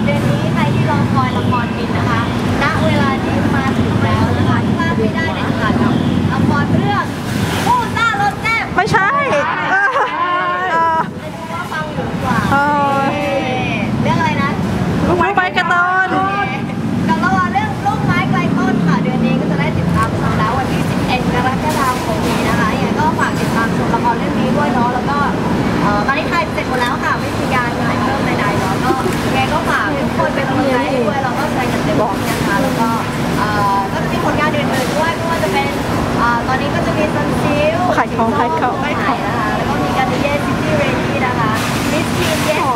เดือนนี้ใครที่รอคอยละครบินนะคะณเวลานี้มาถึงแล้วนะคะพลาดไม่ได้เด็ดขาดกับละครเรื่องผู้ซ่ารถแซ่บไม่ใช่ว่าฟังอยู่กว่าเรื่องอะไรนะลูกไม้กระต้นกับละครเรื่องลูกไม้ไกลต้นค่ะเดือนนี้ก็จะได้ติดตามชมแล้ววันที่11 กรกฎาคมนี้นะคะยังไงก็ฝากติดตามชมละครเรื่องนี้ด้วยเนาะแล้วก็ตอนนี้ถ่ายเสร็จหมดแล้วค่ะไม่มีการถ่ายเพิ่มใดๆเนาะก็ยังไงก็ฝากทุกคนเป็นกำลังใจให้ด้วยเราก็ใช้กันเต็มที่นะคะแล้วก็ก็จะมีผลงานอื่นๆด้วยไม่ว่าจะเป็นตอนนี้ก็จะมีซันซิลขายของนะคะแล้วก็มีการดิเย่ซิตี้เรดี้นะคะมิสทีนเยส